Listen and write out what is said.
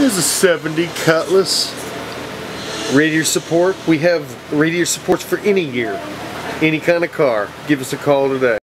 There's a 70 Cutlass. Radiator support. We have radiator supports for any year, any kind of car. Give us a call today.